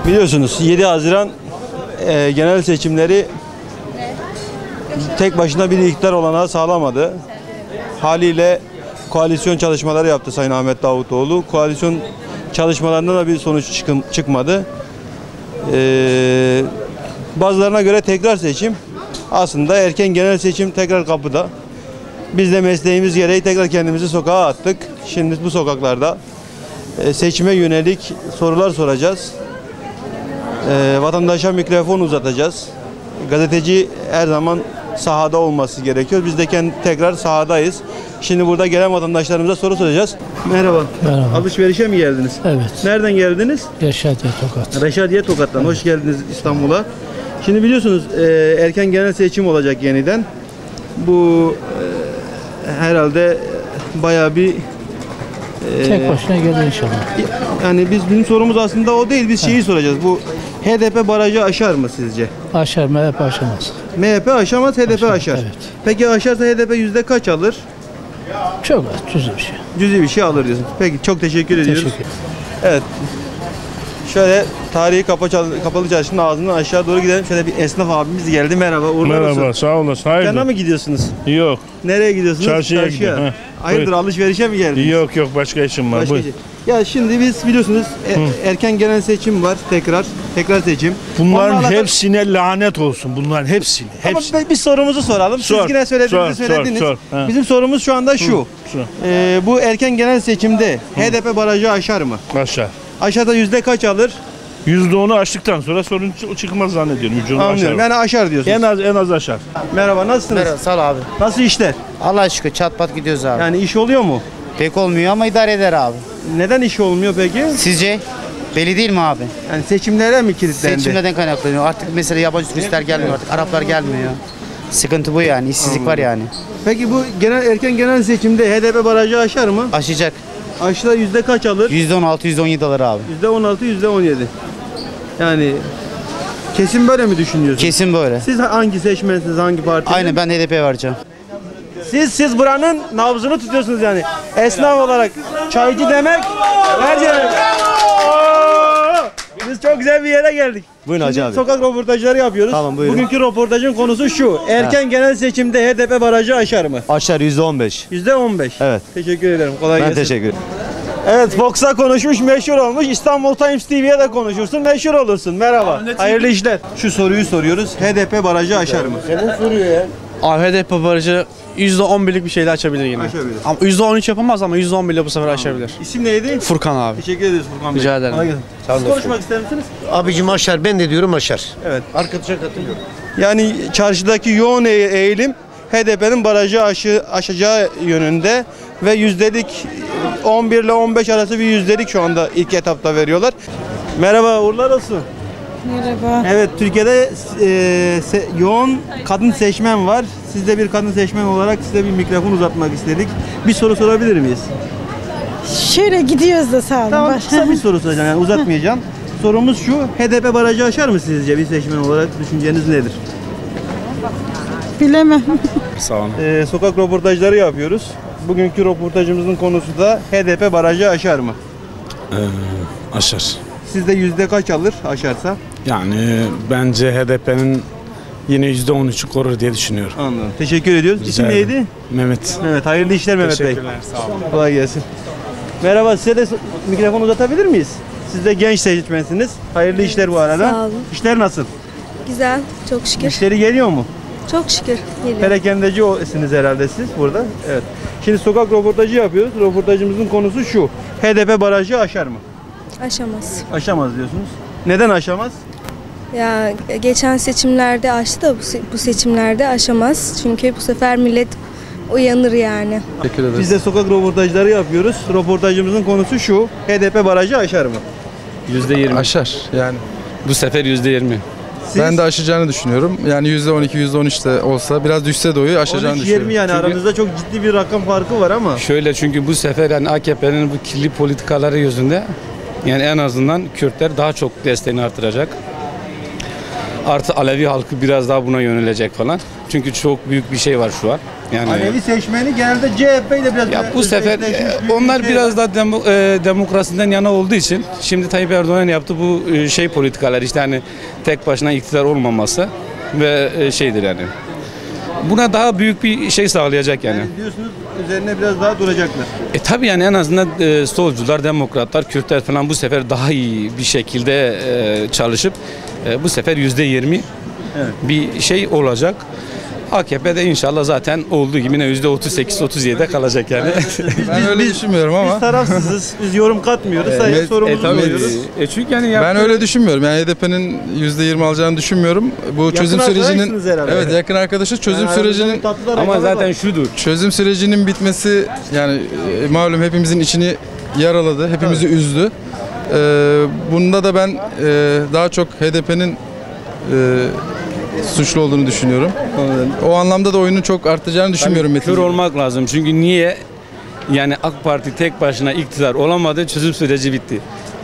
Biliyorsunuz 7 Haziran genel seçimleri tek başına bir iktidar olanağı sağlamadı. Haliyle koalisyon çalışmaları yaptı Sayın Ahmet Davutoğlu. Koalisyon çalışmalarında da bir sonuç çıkmadı. Bazılarına göre tekrar seçim. Aslında erken genel seçim tekrar kapıda. Biz de mesleğimiz gereği tekrar kendimizi sokağa attık. Şimdi bu sokaklarda seçime yönelik sorular soracağız. Vatandaşa mikrofon uzatacağız. Gazeteci her zaman sahada olması gerekiyor. Biz de tekrar sahadayız. Şimdi burada gelen vatandaşlarımıza soru soracağız. Merhaba. Merhaba. Alışverişe mi geldiniz? Evet. Nereden geldiniz? Reşadiye Tokat. Reşadiye Tokat'tan. Evet. Hoş geldiniz İstanbul'a. Şimdi biliyorsunuz erken genel seçim olacak yeniden. Bu herhalde bayağı bir tek başına gelir inşallah. Yani bizim sorumuz aslında o değil. Biz şeyi soracağız. Bu HDP barajı aşar mı sizce? Aşar, MHP aşamaz. MHP aşamaz, HDP aşar. Evet. Peki aşarsa HDP yüzde kaç alır? Çok az, cüzi bir şey. Cüzi bir şey alır diyorsun. Peki çok teşekkür ediyoruz. Teşekkür. Evet. Şöyle tarihi kapalı çarşının ağzından aşağı doğru gidelim. Şöyle bir esnaf abimiz geldi. Merhaba. Merhaba, sağ olasın. Hayırdır? Dükkana mı gidiyorsunuz? Yok. Nereye gidiyorsunuz? Çarşıya gidiyorum. Hayırdır, alışverişe mi geldiniz? Yok, başka işim var. Başka şey. Ya şimdi biz biliyorsunuz erken genel seçim var tekrar seçim. Bunların hepsine lanet olsun. Bunların hepsine. Ama bir sorumuzu soralım. Siz yine söylediniz. Sor. Bizim sorumuz şu anda şu. Bu erken genel seçimde HDP barajı aşar mı? Aşağı. Aşağıda yüzde kaç alır? %10'u aştıktan sonra sorun çıkmaz zannediyorum. Anlıyorum. Yani aşar diyorsunuz. En az aşar. Merhaba, nasılsınız? Merhaba, sağ ol abi. Nasıl işler? Allah'a şükür çat pat gidiyoruz abi. Yani iş oluyor mu? Pek olmuyor ama idare eder abi. Neden iş olmuyor peki? Sizce? Belli değil mi abi? Yani seçimlere mi kilitlendi? Seçimlerden kaynaklanıyor. Artık mesela yabancı turistler gelmiyor artık. Araplar gelmiyor. Sıkıntı bu yani. İşsizlik var yani. Peki bu erken genel seçimde HDP barajı aşar mı? Aşacak. Aşıda yüzde kaç alır? %16, %17 alır abi. %16, %17. Yani kesin böyle mi düşünüyorsunuz? Kesin böyle. Siz hangi seçmensiniz, hangi parti? Aynen, ben HDP vereceğim. Siz buranın nabzını tutuyorsunuz yani. Esnaf olarak çaycı demek her yere. Biz çok güzel bir yere geldik. Buyurun Hacı abi. Sokak röportajları yapıyoruz. Tamam, buyurun. Bugünkü röportajın konusu şu. Erken genel seçimde HDP barajı aşar mı? Aşağı %15. %15. Evet. Teşekkür ederim. Kolay Ben gelsin. teşekkür ederim. Evet, Fox'a konuşmuş, meşhur olmuş. İstanbul Times TV'ye de konuşursun, meşhur olursun. Merhaba. Hayırlı işler. Şu soruyu soruyoruz. HDP barajı aşar mı? HDP barajı %11'lik bir şeyle açabilir yine. Aşabilir. Ama %13 yapamaz ama %11 ile bu sefer aşabilir. İsim neydi? Furkan abi. Teşekkür ederiz Furkan Bey. Rica ederim. Kolay gelsin. Siz konuşmak ister misiniz? Abicim aşar, ben de diyorum aşar. Evet. Arkadaşa katılıyorum. Yani çarşıdaki yoğun eğilim HDP'nin barajı aşacağı yönünde ve yüzdelik 11 ile 15 arası bir yüzdelik şu anda ilk etapta veriyorlar. Merhaba, uğurlar olsun. Merhaba. Evet, Türkiye'de yoğun kadın seçmen var. Siz de bir kadın seçmen olarak size bir mikrofon uzatmak istedik. Bir soru sorabilir miyiz? Şöyle gidiyoruz da sağ olun. Tamam, kısa bir soru soracağım, yani uzatmayacağım. Sorumuz şu, HDP barajı aşar mı sizce, bir seçmen olarak düşünceniz nedir? Bilemem. Sağ olun. Sokak röportajları yapıyoruz. Bugünkü röportajımızın konusu da HDP barajı aşar mı? Aşar. Sizde yüzde kaç alır aşarsa? Yani bence HDP'nin yine %13'ü korur diye düşünüyorum. Anladım. Teşekkür ediyoruz. İsim ederim. neydi? Mehmet. Evet, hayırlı işler Mehmet Bey. Teşekkürler, sağ olun. Kolay gelsin. Merhaba, size de mikrofon uzatabilir miyiz? Siz de genç seçmensiniz. Hayırlı işler bu arada. Sağ olun. İşler nasıl? Güzel, çok şükür. Müşteri geliyor mu? Çok şükür geliyor. Perakendeci'siniz herhalde siz burada. Evet. Şimdi sokak röportajı yapıyoruz. Röportajımızın konusu şu. HDP barajı aşar mı? Aşamaz. Aşamaz diyorsunuz. Neden aşamaz? Ya geçen seçimlerde aştı da bu seçimlerde aşamaz. Çünkü bu sefer millet uyanır yani. Biz de sokak röportajları yapıyoruz. Röportajımızın konusu şu. HDP barajı aşar mı? %20. Aşar yani. Bu sefer %20. Siz? Ben de aşacağını düşünüyorum. Yani %12, %13 de olsa biraz düşse de oyu aşacağını 13-20 düşünüyorum. yani aranızda çok ciddi bir rakam farkı var ama. Şöyle, çünkü bu sefer yani AKP'nin bu kirli politikaları yüzünde yani en azından Kürtler daha çok desteğini artıracak. Artı Alevi halkı biraz daha buna yönelecek falan. Çünkü çok büyük bir şey var şu an. Yani Alevi seçmeni genelde CHP ile biraz ya bu sefer onlar biraz da demokrasiden yana olduğu için şimdi Tayyip Erdoğan yaptı bu politikalar işte hani tek başına iktidar olmaması ve şeydir yani. Buna daha büyük bir şey sağlayacak yani. diyorsunuz üzerine biraz daha duracaklar. Tabii yani en azından solcular, demokratlar, Kürtler falan bu sefer daha iyi bir şekilde çalışıp bu sefer %20 bir şey olacak. AKP'de inşallah zaten olduğu gibi yine %38-37'de kalacak yani. Ben öyle düşünmüyorum ama. Biz tarafsızız. Biz yorum katmıyoruz. Sadece sorumuzu soruyoruz. Çünkü yani Ben öyle düşünmüyorum. Yani HDP'nin %20 alacağını düşünmüyorum. Bu çözüm sürecinin arkadaşsınız herhalde. evet yakın arkadaşı çözüm Yani sürecinin ama zaten şudur. çözüm sürecinin bitmesi yani malum hepimizin içini yaraladı, hepimizi üzdü. Bunda da ben daha çok HDP'nin suçlu olduğunu düşünüyorum. O anlamda da oyunun çok artacağını düşünmüyorum Metin. Kör olmak lazım. Çünkü niye? Yani AK Parti tek başına iktidar olamadı, çözüm süreci bitti.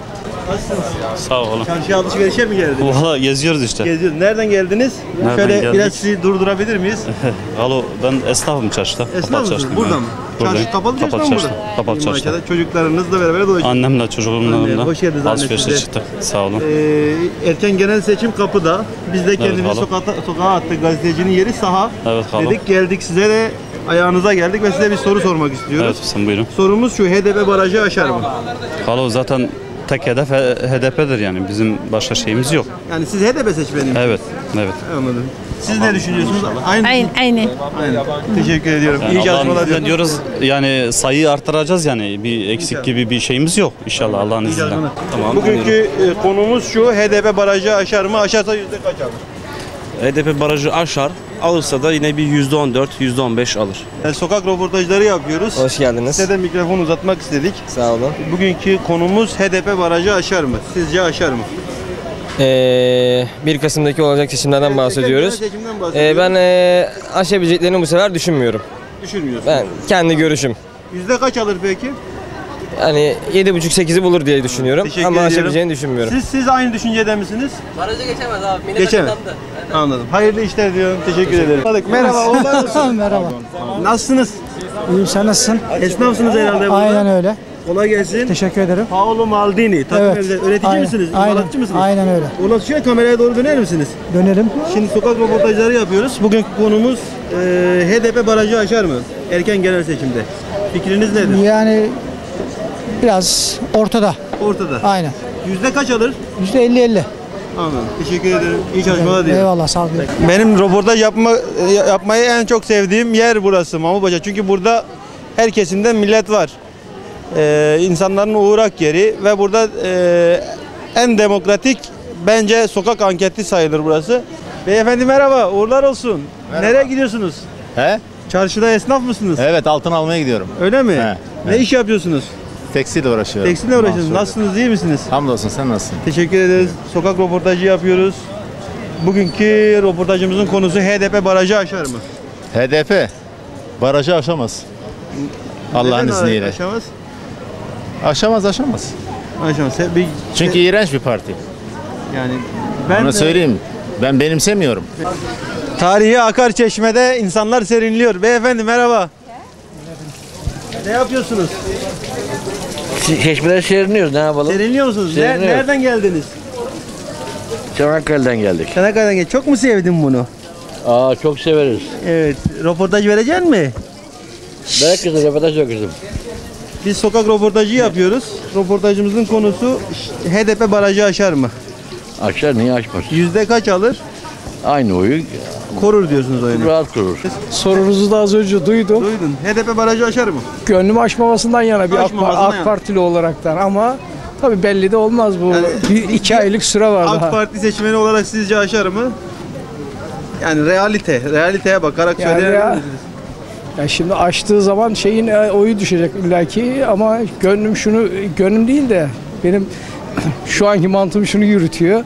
Sağ olun. Çarşıya alışverişe mi geldiniz? Valla geziyoruz işte. Geziyoruz. Nereden geldiniz? Nereden Şöyle geldik? biraz sizi durdurabilir miyiz? Alo ben esnafım çarşıda. Esnaf Kapalı mısınız? çarşıdayım Burada ben. mı? Buradayım. Çarşı kapalı çarşıda mı burada? Kapalı İyi çarşıda. maşallah. Çocuklarınızla beraber dolaşıyorsunuz. Annemle çocuğumla Anne, yanımda hoş geldiniz anne alışverişe size. çıktık. Sağ olun. Erken genel seçim kapıda. Biz de kendimizi alo. sokağa attık. Gazetecinin yeri saha. Evet alo. Dedik geldik size de ayağınıza geldik ve size bir soru sormak istiyoruz. Evet sen buyurun. Sorumuz şu: HDP barajı aşar mı? Alo zaten tek hedef HDP'dir yani bizim başka şeyimiz yok. Yani siz HDP seçmeni misiniz? Evet. Evet. Anladım. Siz ne düşünüyorsunuz? Aynı. Aynı. Aynen. Teşekkür ediyorum. İyi Yani çalışmalar Allah'ın diliyorum. izniyle diyoruz yani sayıyı artıracağız yani bir eksik gibi bir şeyimiz yok inşallah Allah'ın izniyle. Tamam. Bugünkü konumuz şu: HDP barajı aşar mı? Aşarsa yüzde kaç alır? HDP barajı aşar. Alırsa da yine bir %14, %15 alır. Yani sokak röportajları yapıyoruz. Hoş geldiniz. Size de mikrofon uzatmak istedik. Sağ olun. Bugünkü konumuz HDP barajı aşar mı? Sizce aşar mı? 1 Kasım'daki olacak seçimlerden bahsediyoruz. Genel seçimden bahsediyoruz. Ben aşabileceklerini bu sefer düşünmüyorum. Düşünmüyorsun. Ben kendi görüşüm. Yüzde kaç alır peki? Yani 7,5-8'i bulur diye düşünüyorum. Teşekkür Ama ediyorum. aşabileceğini düşünmüyorum. Siz aynı düşüncede misiniz? Barajı geçemez abi. Geçemez. Anladım. Hayırlı işler diyorum. Teşekkür ederim. Merhaba. Oğullar olsun. Merhaba. Nasılsınız? İyiyim, sen nasılsın? Esnafsınız herhalde burada. Aynen öyle. Kolay gelsin. Teşekkür ederim. Paolo Maldini. Takım Evet. evde. Üretici Aynen. misiniz? Aynen. İmalatçı mısınız? Aynen öyle. Ulaşıyor kameraya doğru döner misiniz? Dönelim. Şimdi sokak röportajları yapıyoruz. Bugünkü konumuz HDP barajı aşar mı? Erken genel seçimde. Fikriniz nedir? Yani biraz ortada. Ortada. Aynen. Yüzde kaç alır? %50-50. Anladım. Teşekkür ederim. İyi çalışmalar diliyorum. Eyvallah, sağ olun. Benim röportaj yapmayı en çok sevdiğim yer burası Mahmutpaşa. Çünkü burada her kesimden millet var. İnsanların uğrak yeri ve burada en demokratik bence sokak anketi sayılır burası. Beyefendi merhaba, uğurlar olsun. Nereye gidiyorsunuz? He? Çarşıda esnaf mısınız? Evet altın almaya gidiyorum. Öyle mi? He, Ne iş yapıyorsunuz? Tekstille uğraşıyorum. Tekstille uğraşıyorsunuz. Mahsulü. Nasılsınız, iyi misiniz? Hamdolsun sen nasılsın? Teşekkür ederiz. Sokak röportajı yapıyoruz. Bugünkü röportajımızın konusu HDP barajı aşar mı? HDP barajı aşamaz. Allah'ın Neden izniyle. aşamaz? Aşamaz. Aşamaz. Çünkü iğrenç bir parti. yani ben Onu söyleyeyim. Ben benimsemiyorum. Tarihi akar çeşmede insanlar serinliyor. Beyefendi merhaba. Ne yapıyorsunuz? Çeşmede serinliyoruz, ne yapalım? Serinliyor musunuz? Serinliyoruz. Nereden geldiniz? Çanakkale'den geldik. Çanakkale'den geldin. Çok mu sevdin bunu? Çok severiz. Evet. Röportaj verecek mi? Bırak kızım, röportaj yok kızım. Biz sokak röportajı yapıyoruz. Röportajımızın konusu HDP barajı aşar mı? Aşar, niye açmaz? Yüzde kaç alır? Aynı oyu Korur diyorsunuz oyunu. rahat kurur. Sorunuzu da az önce duydum. Duydun. HDP barajı aşar mı? Gönlüm aşmamasından yana bir Aşmamasından yana. AK Partili olaraktan ama tabii belli de olmaz bu. Yani- 2 aylık süre var AK daha. Parti seçmeni olarak sizce aşar mı? Yani realiteye bakarak Yani söyleyebilir ya- misiniz? Ya şimdi açtığı zaman şeyin oyu düşecek illaki ama gönlüm değil de benim şu anki mantığım şunu yürütüyor.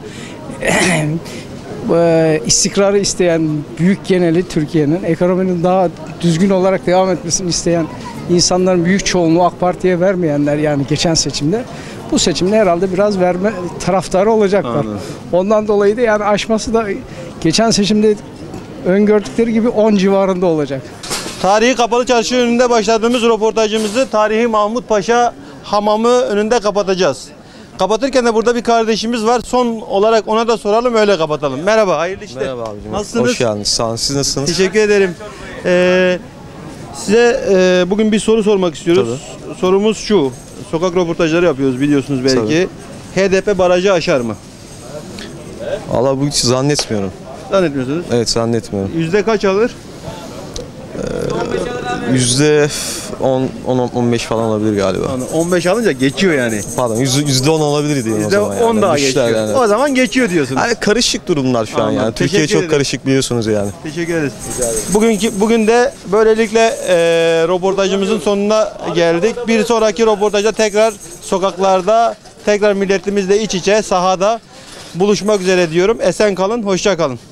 İstikrarı isteyen büyük geneli Türkiye'nin, ekonominin daha düzgün olarak devam etmesini isteyen insanların büyük çoğunluğu AK Parti'ye vermeyenler, yani geçen seçimde, bu seçimde herhalde biraz verme taraftarı olacaklar. Anladım. Ondan dolayı da yani aşması da geçen seçimde öngördükleri gibi 10 civarında olacak. Tarihi Kapalı Çarşı önünde başladığımız röportajımızı Tarihi Mahmut Paşa Hamamı önünde kapatacağız. Kapatırken de burada bir kardeşimiz var. Son olarak ona da soralım, öyle kapatalım. Merhaba, hayırlı işler. Merhaba abicim. Nasılsınız? Hoş geldiniz. Sağ olun. Siz nasılsınız? Teşekkür ederim. Size bugün bir soru sormak istiyoruz. Sorumuz şu. Sokak röportajları yapıyoruz, biliyorsunuz belki. HDP barajı aşar mı? Valla bu hiç zannetmiyorum. Zannetmiyorsunuz. Evet, zannetmiyorum. Yüzde kaç alır? %10-15 falan olabilir galiba. 15 alınca geçiyor yani. Pardon, %10 olabilir diyeyim o zaman. %10 daha geçiyor. Yani. O zaman geçiyor diyorsunuz. Yani karışık durumlar şu an Anladım. yani. Türkiye Teşekkür çok ederim. karışık, biliyorsunuz yani. Teşekkür ederiz. Bugün de böylelikle röportajımızın sonuna geldik. Bir sonraki röportajda tekrar sokaklarda, tekrar milletimizle iç içe sahada buluşmak üzere diyorum. Esen kalın, hoşça kalın.